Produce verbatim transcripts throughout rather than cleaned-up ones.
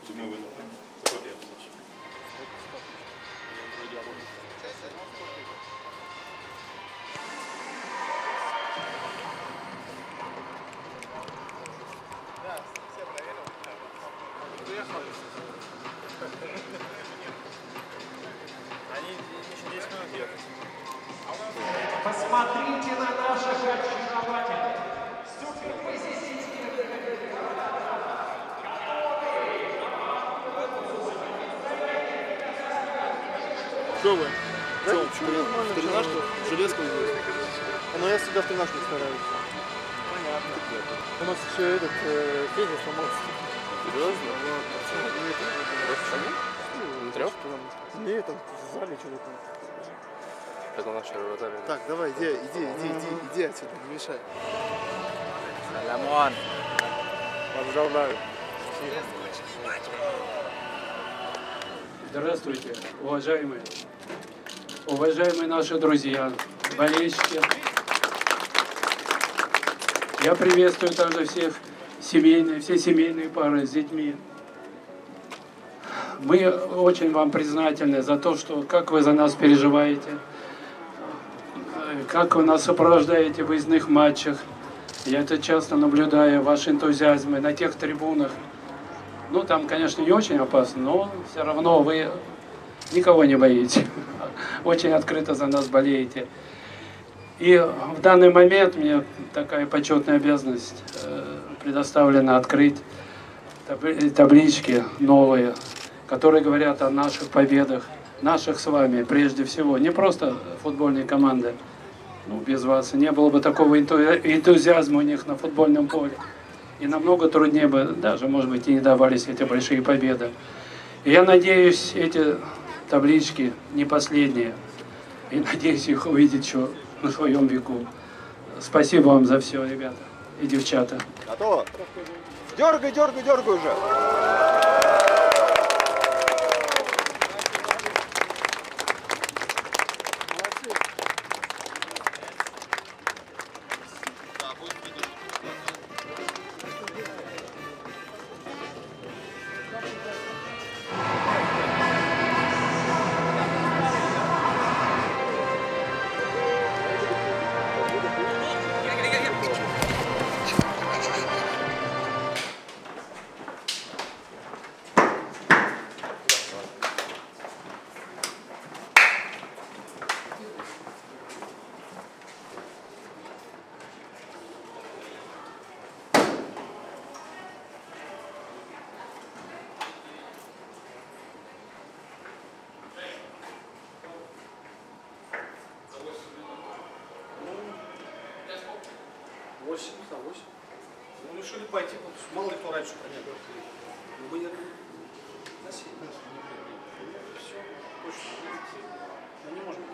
Мы выиграем. Посмотрите на наших очаровательных суперпозитивных Что вы? Да что, в тренажку? В железку идет? Но я всегда в тренажку стараюсь. Понятно. У нас еще этот э, Федя сломался. Серьезно? Почему? На трех? Нет, там в зале что-то. Это наши вратарь. Так, давай, иди, иди, иди, иди, иди отсюда, не мешай. Саламон. Поздравляю. Здравствуйте, уважаемые, уважаемые наши друзья, болельщики. Я приветствую также всех семейные, все семейные пары с детьми. Мы очень вам признательны за то, что как вы за нас переживаете, как вы нас сопровождаете в выездных матчах. Я это часто наблюдаю, ваш энтузиазм на тех трибунах. Ну, там, конечно, не очень опасно, но все равно вы никого не боитесь. Очень открыто за нас болеете. И в данный момент мне такая почетная обязанность предоставлена открыть таблички новые, которые говорят о наших победах, наших с вами прежде всего. Не просто футбольной команды. Ну, без вас не было бы такого энтузиазма у них на футбольном поле. И намного труднее бы, даже, может быть, и не давались эти большие победы. И я надеюсь, эти таблички не последние. И надеюсь их увидеть еще на своем веку. Спасибо вам за все, ребята и девчата. Готово? Дергай, дергай, дергай уже. Восемь, да, восемь. Ну, решили пойти, мало ли кто раньше понятно. Мы не на семь. Все, точно. Мы не можем.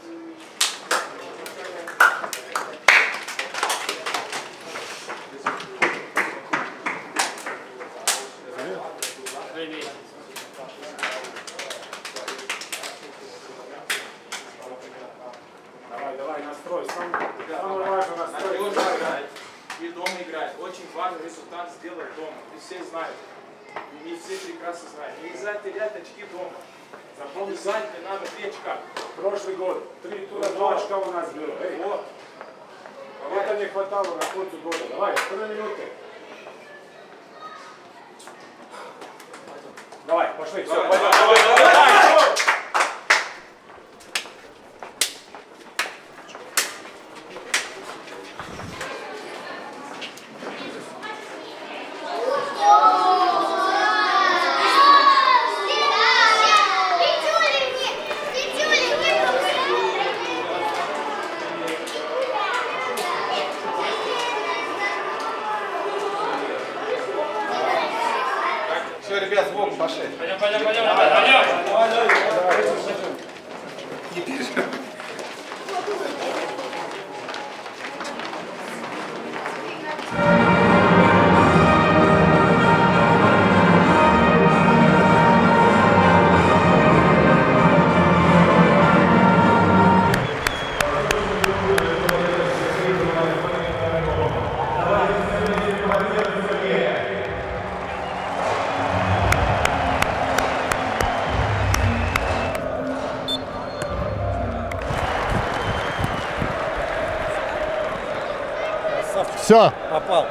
Давай, давай, настрой. Самое важное настрой. И дома играть. Очень важный результат сделать дома. И все знают. И все прекрасно знают. Нельзя терять очки дома. Запомни, занять не надо три очка. Прошлый год. Три тура, два очка у нас было. Эй. Вот. Это не хватало на концу года. Давай, три минуты. Давай, пошли. Все, Давай, давай, давай, давай, давай, давай. Все, ребят, сбоку пошли. Пойдем, пойдем, пойдем, пойдем. Не переживай. Все. Попал.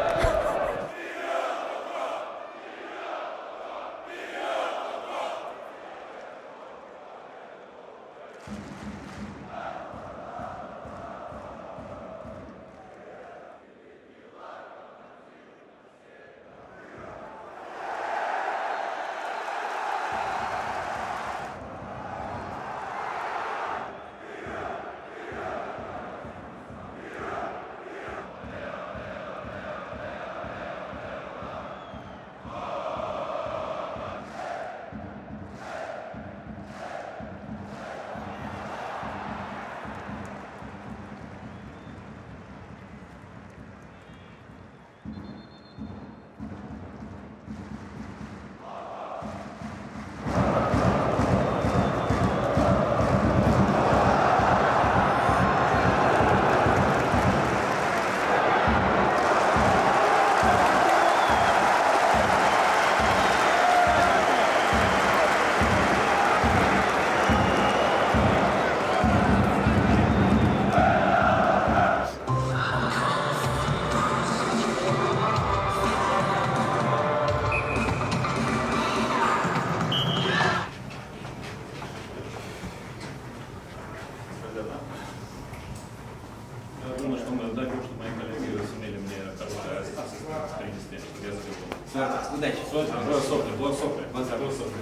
Удачи. Блок сопли, блок сопли. Блок сопли.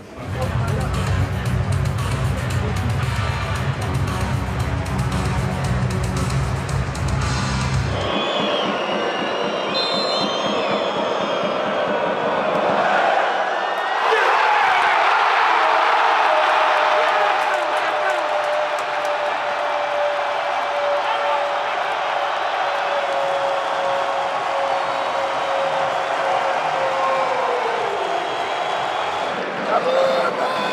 Come on, man!